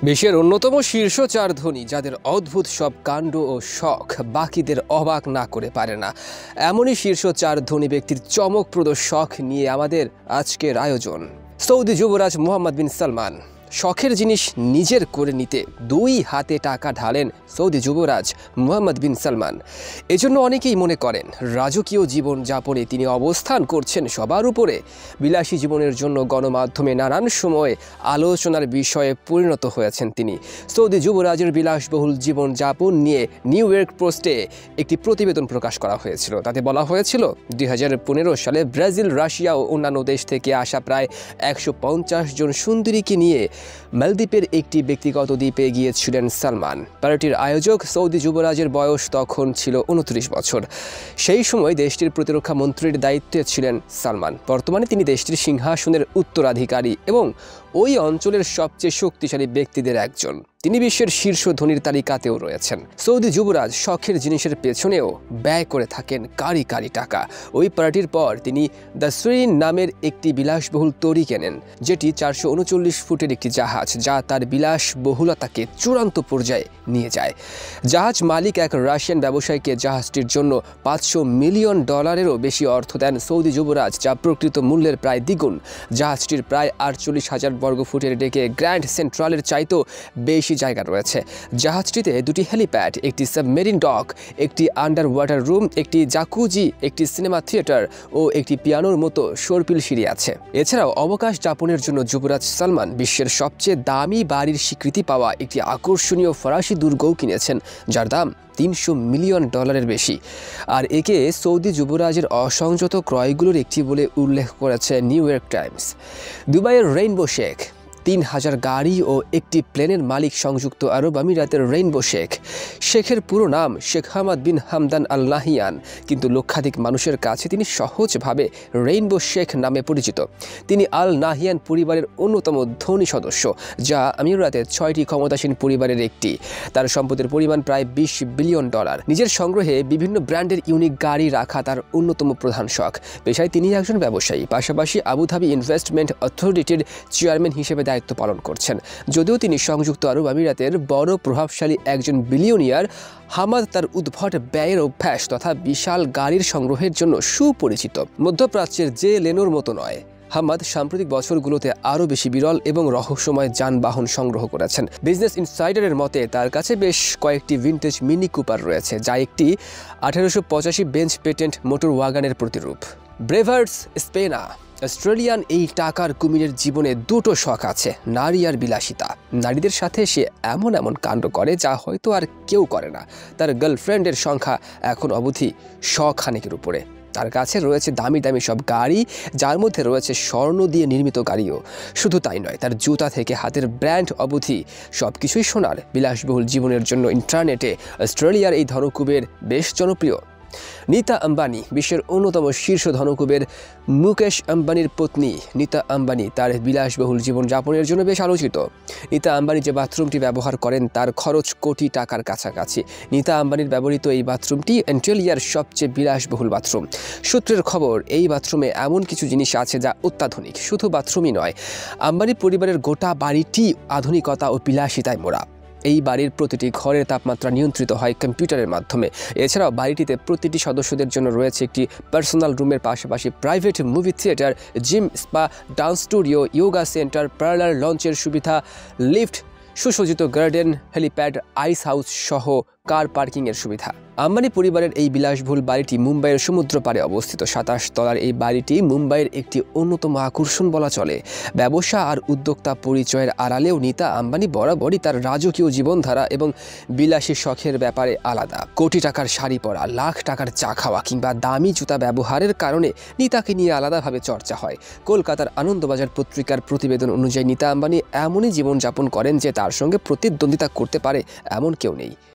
বিশ্বের অন্যতম শীর্ষ চার ধনী যাদের অদ্ভুত সব কাণ্ড ও শখ বাকিদের অবাক না করে পারে না, এমনই শীর্ষ চার ধনী ব্যক্তির চমকপ্রদ শখ নিয়ে আমাদের আজকের আয়োজন। সৌদি যুবরাজ মোহাম্মদ বিন সালমান শখের জিনিস নিজের করে নিতে দুই হাতে টাকা ঢালেন সৌদি যুবরাজ মোহাম্মদ বিন সালমান। এজন্য অনেকেই মনে করেন রাজকীয় জীবন যাপনে তিনি অবস্থান করছেন সবার উপরে। বিলাসী জীবনের জন্য গণমাধ্যমে নানান সময়ে আলোচনার বিষয়ে পরিণত হয়েছেন তিনি। সৌদি যুবরাজের বিলাসবহুল জীবন যাপন নিয়ে নিউ ইয়র্ক পোস্টে একটি প্রতিবেদন প্রকাশ করা হয়েছিল। তাতে বলা হয়েছিল 2015 সালে ব্রাজিল, রাশিয়া ও অন্যান্য দেশ থেকে আসা প্রায় 150 জন সুন্দরীকে নিয়ে মালদ্বীপের একটি ব্যক্তিগত দ্বীপে গিয়েছিলেন সালমান। পার্টির আয়োজক সৌদি যুবরাজের বয়স তখন ছিল 29 বছর। সেই সময় দেশটির প্রতিরক্ষা মন্ত্রীর দায়িত্বে ছিলেন সালমান। বর্তমানে তিনি দেশটির সিংহাসনের উত্তরাধিকারী এবং ওই অঞ্চলের সবচেয়ে শক্তিশালী ব্যক্তিদের একজন। তিনি বিশ্বের শীর্ষ ধনীর তালিকাতেও রয়েছেন। সৌদি যুবরাজ শখের জিনিসের পেছনেও ব্যয় করে থাকেন কারি কারি টাকা। ওই পার্টির পর তিনি দ্য সুইন নামের একটি বিলাসবহুল তরী কেনেন, যেটি 439 ফুটের একটি জাহাজ, যা তার বিলাসবহুলতাকে চূড়ান্ত পর্যায়ে নিয়ে যায়। জাহাজ মালিক এক রাশিয়ান ব্যবসায়ীকে জাহাজটির জন্য $500 মিলিয়ন বেশি অর্থ দেন সৌদি যুবরাজ, যা প্রকৃত মূল্যের প্রায় দ্বিগুণ। জাহাজটির প্রায় 48,000 বর্গফুটের ডেকে গ্র্যান্ড সেন্ট্রালের চাইতেও বেশি জায়গা রয়েছে। জাহাজটিতে দুটি হেলিপ্যাড, একটি সাবমেরিন ডক, একটি আন্ডার ওয়াটার রুম, একটি জাকুজি, একটি সিনেমা থিয়েটার ও একটি পিয়ানোর মতো সর্পিল সিঁড়ি আছে। এছাড়াও অবকাশ যাপনের জন্য যুবরাজ সালমান বিশ্বের সবচেয়ে দামি বাড়ির স্বীকৃতি পাওয়া একটি আকর্ষণীয় ফরাসি দুর্গও কিনেছেন, যার দাম $300 মিলিয়ন বেশি। আর একে সৌদি যুবরাজের অসংযত ক্রয়গুলোর একটি বলে উল্লেখ করেছে নিউ ইয়র্ক টাইমস। দুবাইয়ের রেইনবো শেখ 3000 গাড়ি ও একটি প্লেনের মালিক সংযুক্ত আরব আমিরাতের রেইনবো শেখ। শেখের পুরো নাম Sheikh Hamad bin Hamdan Al Nahyan, কিন্তু লক্ষাধিক মানুষের কাছে তিনি সহজভাবে রেইনবো শেখ নামে পরিচিত। তিনি আল নাহিয়ান পরিবারের অন্যতম ধনী সদস্য, যা আমিরাতের 6টি ক্ষমতাসীন পরিবারের একটি। তার সম্পদের পরিমাণ প্রায় $20 বিলিয়ন। নিজের সংগ্রহে বিভিন্ন ব্র্যান্ডের ইউনিক গাড়ি রাখা তার অন্যতম প্রধান শখ। পেশায় তিনি একজন ব্যবসায়ী, পাশাপাশি আবুধাবি ইনভেস্টমেন্ট অথরিটির চেয়ারম্যান হিসেবে দায়িত্ব পালন করছেন। যদিও তিনি সংযুক্ত আরব আমিরাতের বড় প্রভাবশালী একজন বিলিয়নিয়ার, হামাদ তার উদ্ভট ব্যয়ের অভ্যাস তথা বিশাল গাড়ির সংগ্রহের জন্য সুপরিচিত। মধ্যপ্রাচ্যের যে লেনোর মতো নয়, হামাদ সাম্প্রতিক বছরগুলোতে আরও বেশি বিরল এবং রহস্যময় যানবাহন সংগ্রহ করেছেন। বিজনেস ইনসাইডারের মতে তার কাছে বেশ কয়েকটি ভিন্টেজ মিনি কুপার রয়েছে, যা একটি 1885 বেঞ্চ পেটেন্ট মোটর ওয়াগানের প্রতিরূপ। ব্রেভার্স স্পেনা অস্ট্রেলিয়ান এই টাকার কুমিরের জীবনে দুটো শখ আছে, নারী আর বিলাসিতা। নারীদের সাথে সে এমন এমন কাণ্ড করে যা হয়তো আর কেউ করে না। তার গার্লফ্রেন্ডের সংখ্যা এখন অবধি 100 খানেকের উপরে। তার কাছে রয়েছে দামি দামি সব গাড়ি, যার মধ্যে রয়েছে স্বর্ণ দিয়ে নির্মিত গাড়িও। শুধু তাই নয়, তার জুতা থেকে হাতের ব্র্যান্ড অবধি সবকিছুই সোনার। বিলাসবহুল জীবনের জন্য ইন্টারনেটে অস্ট্রেলিয়ার এই ধনকুবের বেশ জনপ্রিয়। নিতা আম্বানি বিশ্বের অন্যতম শীর্ষ ধনকুবের মুকেশ আম্বানির পত্নী নিতা আম্বানি তার বিলাসবহুল জীবনযাপনের জন্য বেশ আলোচিত। নিতা আম্বানি যে বাথরুমটি ব্যবহার করেন তার খরচ কোটি টাকার কাছাকাছি। নিতা আম্বানির ব্যবহৃত এই বাথরুমটি অস্ট্রেলিয়ার সবচেয়ে বিলাসবহুল বাথরুম। সূত্রের খবর, এই বাথরুমে এমন কিছু জিনিস আছে যা অত্যাধুনিক। শুধু বাথরুমই নয়, আম্বানি পরিবারের গোটা বাড়িটি আধুনিকতা ও বিলাসিতায় মোড়া। এই বাড়ির প্রতিটি ঘরের তাপমাত্রা নিয়ন্ত্রিত হয় কম্পিউটারের মাধ্যমে। এছাড়াও বাড়িটিতে প্রতিটি সদস্যদের জন্য রয়েছে একটি পার্সোনাল রুমের পাশাপাশি private movie theatre, gym, spa, dance studio, yoga centre, parlour, লঞ্চের সুবিধা, লিফট, সুসজ্জিত গার্ডেন, হেলিপ্যাড, আইস হাউস সহ কার পার্কিংয়ের সুবিধা। আম্বানি পরিবারের এই বিলাসবহুল বাড়িটি মুম্বাইয়ের সমুদ্র পাড়ে অবস্থিত। 27 তলার এই বাড়িটি মুম্বাইয়ের একটি অন্যতম আকর্ষণ বলা চলে। ব্যবসা আর উদ্যোক্তা পরিচয়ের আড়ালেও নিতা আম্বানি বরাবরই তার রাজকীয় জীবনধারা এবং বিলাসী শখের ব্যাপারে আলাদা। কোটি টাকার শাড়ি পরা, লাখ টাকার চা খাওয়া কিংবা দামি জুতা ব্যবহারের কারণে নিতাকে নিয়ে আলাদাভাবে চর্চা হয়। কলকাতার আনন্দবাজার পত্রিকার প্রতিবেদন অনুযায়ী নিতা আম্বানি এমনই জীবনযাপন করেন যে তার সঙ্গে প্রতিদ্বন্দ্বিতা করতে পারে এমন কেউ নেই।